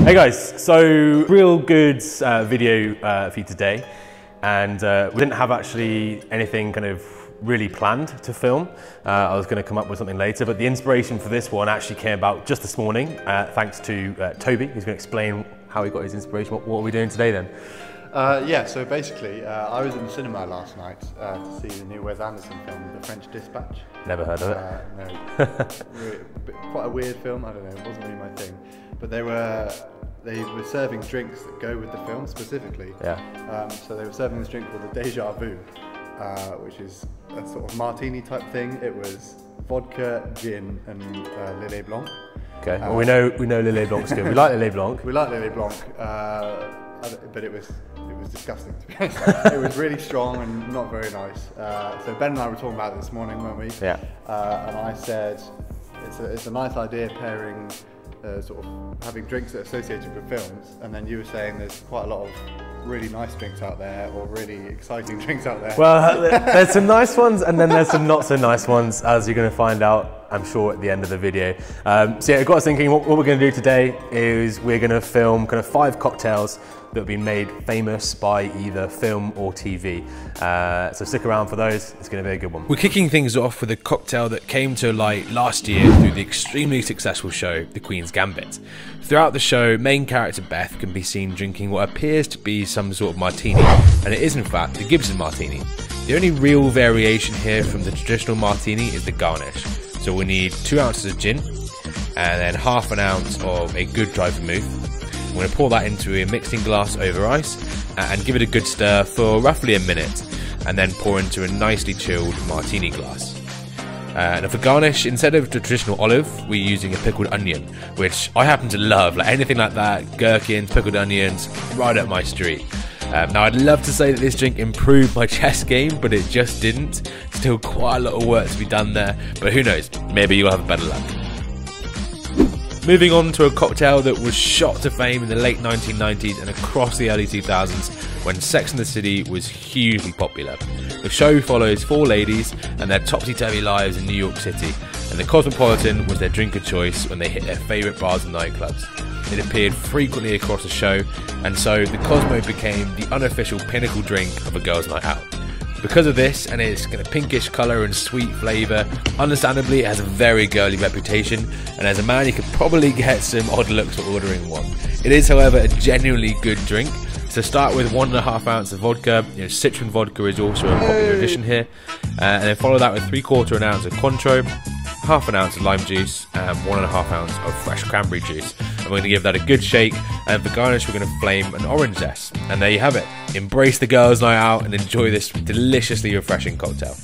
Hey guys, so real good video for you today, and we didn't have actually anything kind of really planned to film. I was going to come up with something later, but the inspiration for this one actually came about just this morning, thanks to Toby, who's going to explain how he got his inspiration. What are we doing today then? Yeah, so basically, I was in the cinema last night to see the new Wes Anderson film, The French Dispatch. Never heard of it. No, quite a weird film. I don't know, it wasn't really my thing. But they were serving drinks that go with the film specifically. Yeah. So they were serving this drink called the Deja Vu, which is a sort of martini type thing. It was vodka, gin, and Lillet Blanc. Okay. Well, we know Lillet Blanc's good. We like Lillet Blanc. We like Lillet Blanc, but it was disgusting, to be honest. It was really strong and not very nice. So Ben and I were talking about it this morning, weren't we? Yeah. And I said it's a nice idea pairing. Sort of having drinks that are associated with films, and then you were saying there's quite a lot of really nice drinks out there, or really exciting drinks out there. Well, there's some nice ones, and then there's some not so nice ones, as you're going to find out, I'm sure, at the end of the video. So yeah, it got us thinking, what we're going to do today is we're going to film kind of 5 cocktails that have been made famous by either film or TV. So stick around for those, it's going to be a good one. We're kicking things off with a cocktail that came to light last year through the extremely successful show, The Queen's Gambit. Throughout the show, main character Beth can be seen drinking what appears to be some sort of martini, and it is in fact the Gibson Martini. The only real variation here from the traditional martini is the garnish. So we need 2 ounces of gin, and then ½ an ounce of a good dry vermouth. I'm going to pour that into a mixing glass over ice and give it a good stir for roughly a minute, and then pour into a nicely chilled martini glass. Now for garnish, instead of the traditional olive, we're using a pickled onion, which I happen to love. Like anything like that, gherkins, pickled onions, right up my street. Now I'd love to say that this drink improved my chess game, but it just didn't. Still quite a lot of work to be done there, but who knows, maybe you'll have better luck. Moving on to a cocktail that was shot to fame in the late 1990s and across the early 2000s when Sex and the City was hugely popular. The show follows 4 ladies and their topsy-turvy lives in New York City, and the Cosmopolitan was their drink of choice when they hit their favourite bars and nightclubs. It appeared frequently across the show, and so the Cosmo became the unofficial pinnacle drink of a girls' night out. Because of this and its kind of pinkish colour and sweet flavour, understandably it has a very girly reputation, and as a man you could probably get some odd looks for ordering one. It is, however, a genuinely good drink. So start with 1½ ounce of vodka. Citron vodka is also a popular addition here, and then follow that with 3/4 ounce of Cointreau, ½ an ounce of lime juice, and 1½ ounce of fresh cranberry juice. And we're going to give that a good shake, and for garnish we're going to flame an orange zest. And there you have it. Embrace the girls' night out and enjoy this deliciously refreshing cocktail.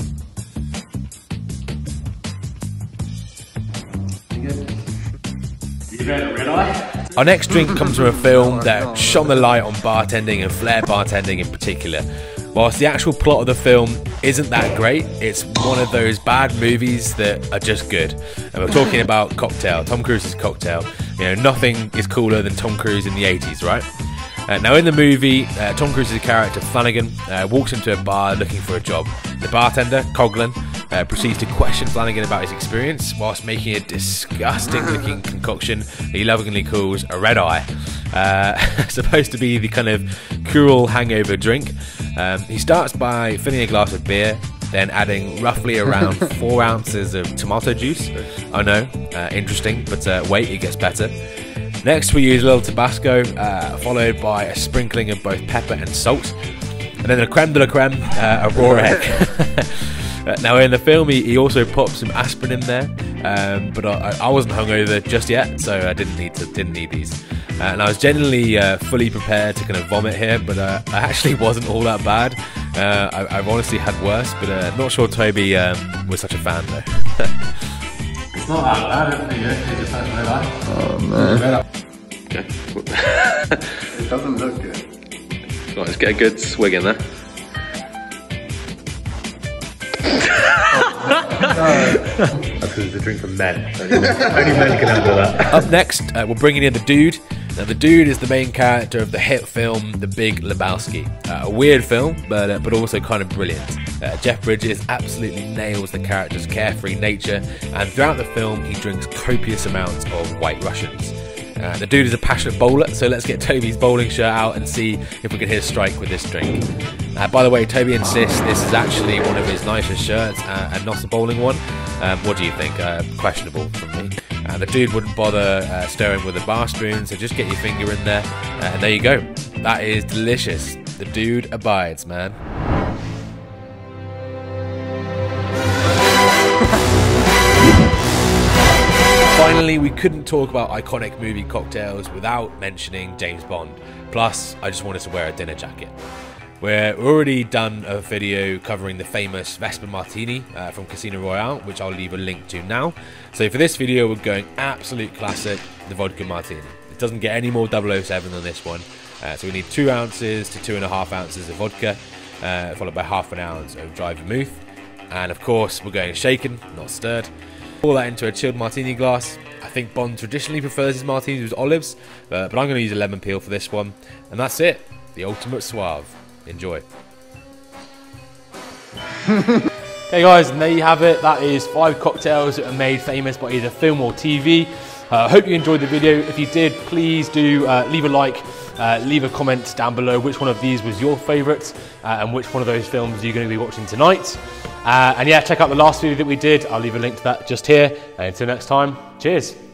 Our next drink comes from a film that shone the light on bartending and flair bartending in particular. Whilst the actual plot of the film isn't that great, it's one of those bad movies that are just good. And we're talking about Cocktail, Tom Cruise's Cocktail. Nothing is cooler than Tom Cruise in the 80s, right? Now in the movie, Tom Cruise's character Flanagan walks into a bar looking for a job. The bartender, Coughlin, proceeds to question Flanagan about his experience whilst making a disgusting looking concoction that he lovingly calls a red eye. Supposed to be the kind of cruel hangover drink. He starts by filling a glass of beer, then adding roughly around 4 ounces of tomato juice. I know, interesting, but wait, it gets better. Next we use a little Tabasco, followed by a sprinkling of both pepper and salt, and then a creme de la creme, a raw egg. Now in the film he also popped some aspirin in there, but I wasn't hungover just yet, so I didn't need these. And I was genuinely fully prepared to kind of vomit here, but I actually wasn't all that bad. I've honestly had worse, but not sure Toby was such a fan though. It's not that bad, I think it just has red eye. Oh man. Okay. It doesn't look good. Right, let's get a good swig in there. That's because it's a drink for men. Only men can handle that. Up next, we're bringing in the Dude. Now, the Dude is the main character of the hit film The Big Lebowski. A weird film, but also kind of brilliant. Jeff Bridges absolutely nails the character's carefree nature, and throughout the film he drinks copious amounts of White Russians. The dude is a passionate bowler, so let's get Toby's bowling shirt out and see if we can hit a strike with this drink. By the way, Toby insists this is actually one of his nicest shirts and not a bowling one. What do you think? Questionable from me. The dude wouldn't bother stirring with a bar spoon, so just get your finger in there, and there you go. That is delicious. The dude abides, man. Finally, we couldn't talk about iconic movie cocktails without mentioning James Bond. Plus, I just wanted to wear a dinner jacket. We're already done a video covering the famous Vesper Martini from Casino Royale, which I'll leave a link to now. So for this video, we're going absolute classic, the vodka martini. It doesn't get any more 007 than this one. So we need 2 ounces to 2.5 ounces of vodka, followed by half an ounce of dry vermouth. And of course, we're going shaken, not stirred. Pour that into a chilled martini glass. I think Bond traditionally prefers his martinis with olives, but I'm going to use a lemon peel for this one. And that's it, the ultimate suave. Enjoy. Okay guys, and there you have it. That is 5 cocktails that are made famous by either film or TV. I hope you enjoyed the video. If you did, please do leave a like, leave a comment down below which one of these was your favourite and which one of those films you're going to be watching tonight. And yeah, check out the last video that we did. I'll leave a link to that just here. And until next time, cheers.